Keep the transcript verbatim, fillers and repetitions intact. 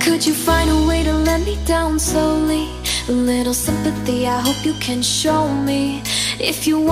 Could you find a way to let me down slowly? A little sympathy, I hope you can show me. If you want